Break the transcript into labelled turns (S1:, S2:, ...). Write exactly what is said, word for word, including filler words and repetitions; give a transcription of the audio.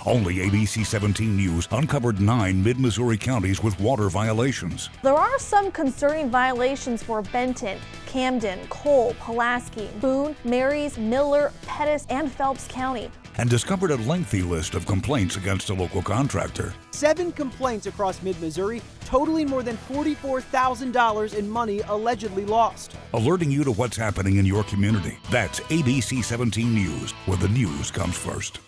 S1: Only A B C seventeen News uncovered nine mid-Missouri counties with water violations.
S2: There are some concerning violations for Benton, Camden, Cole, Pulaski, Boone, Marys, Miller, Pettis, and Phelps County.
S1: And discovered a lengthy list of complaints against a local contractor.
S3: Seven complaints across mid-Missouri, totaling more than forty-four thousand dollars in money allegedly lost.
S1: Alerting you to what's happening in your community. That's A B C seventeen News, where the news comes first.